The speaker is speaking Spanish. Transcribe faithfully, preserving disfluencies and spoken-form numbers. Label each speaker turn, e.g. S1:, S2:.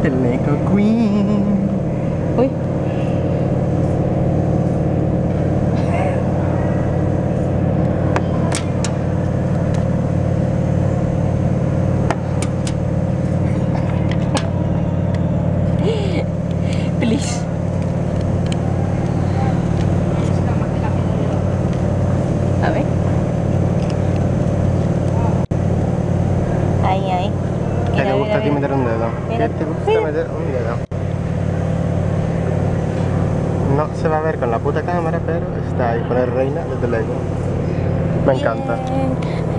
S1: Teleco Queen.
S2: Uy. Please. A ver. Ahí, ahí.
S1: ¿Qué
S2: Mira,
S1: te gusta
S2: mira,
S1: a ti
S2: mira.
S1: meter un dedo?
S2: Mira.
S1: ¿Qué te gusta meter un dedo? No se va a ver con la puta cámara, pero está ahí con el reina de Teleco. Me encanta.
S2: Bien.